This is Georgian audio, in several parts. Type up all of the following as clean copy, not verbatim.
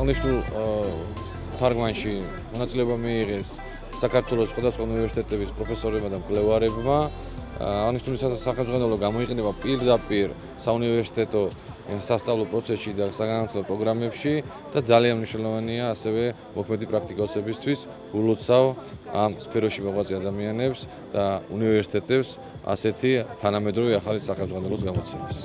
აღნიშნულ თარგმანში მონაწილეობა მიიღეს საქართველოს სხვადასხვა უნივერსიტეტების პროფესორებმა და მკვლევარებმა. აღნიშნული სახელმძღვანელო გამოიყენება პირდაპირ საუნივერსიტეტო სასწავლო პროცესში და საგანმანათლებლო პროგრამებში და ძალიან მნიშვნელოვანია ასევე მოქმედი პრაქტიკოსებისთვის ულოცავ ამ სფეროში მოღვაწე ადამიანებს და უნივერსიტეტებს ასეთი თანამედროვე ახალი სახელმძღვანელოს გამოცემას.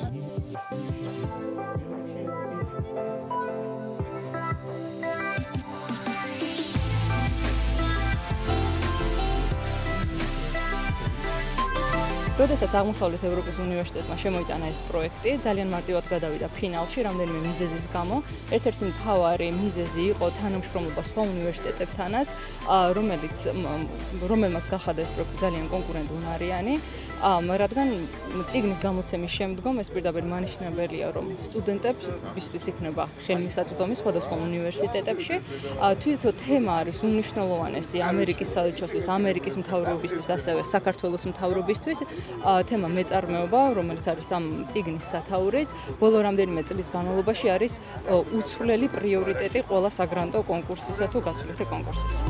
როდესაც აღმოსავლეთ ევროპის უნივერსიტეტმა შემოიტანა ეს პროექტი, ძალიან მარტივად გადავიდა ფინალში რამდენიმე მიზეზის გამო. ერთ-ერთი მთავარი მიზეზი იყო თანამშრომლობა სხვა უნივერსიტეტებთანაც, რომელმაც გახადა ეს პროექტი ძალიან კონკურენტუნარიანი, რადგან წიგნის გამოცემის შემდგომ ეს პირდაპირ მანიშნებელია, რომ სტუდენტებისთვის იქნება ხელმისაწვდომი სხვადასხვა უნივერსიტეტებში. თვითონ თემა არის უმნიშვნელოვანესი ამერიკის საელჩოსთვის, ამერიკის მთავრობისთვის, ასევე საქართველოს მთავრობისთვის. თემა მეწარმეობა, რომელიც არის ამ წიგნის სათაურიც, ბოლო რამდენიმე წლის განმავლობაში არის უცვლელი პრიორიტეტი ყველა საგრანტო კონკურსისა თუ გასვლითი კონკურსის.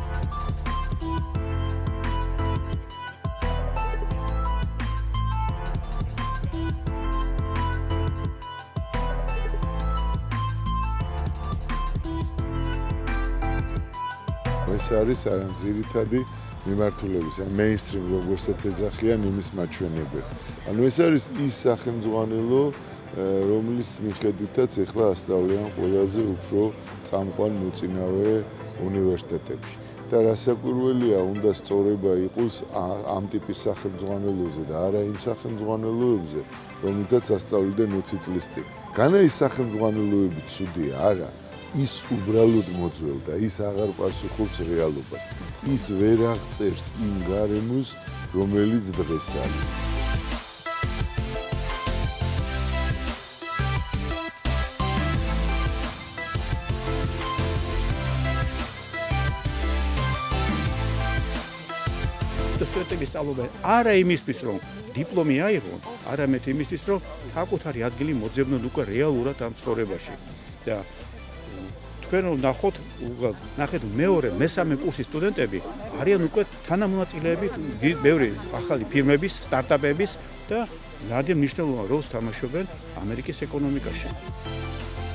ეს არის ძირითადი მიმართულების, მეინსტრიმ როგორცაც ეძახიან იმის მაჩვენებელი. ანუ ეს არის ის სახელმძღვანელო, რომლის მიხედვითაც ახლა ასწავლიან ყველაზე უფრო წამყვან მოწინავე უნივერსიტეტებში. და რასაკვირველია, უნდა სწორება იყოს ამ ტიპის სახელმძღვანელოზე და არა იმ სახელმძღვანელოებზე, რომლითაც ასწავლდნენ 20 წლის წინ. განა ის სახელმძღვანელოები ცუდია, არა. ის უბრალოდ მოძველდა, ის აღარ პასუხობს რეალობას. ის ვერ აღწერს იმ გარემოს, რომელიც დღეს არის. სტუდენტების სწავლობა არა იმისთვის, რომ დიპლომი აიღონ, არამედ იმისთვის, რომ საკუთარი ადგილი მოძებნონ უკვე რეალურად ამ ცხოვრებაში. და თქვენ ნახეთ მეორე, მესამე კურსის სტუდენტები არიან უკვე თანამონაწილეები ბევრი ახალი ფირმების, სტარტაპების და ძალიან მნიშვნელოვან როლს თამაშობენ ამერიკის ეკონომიკაში.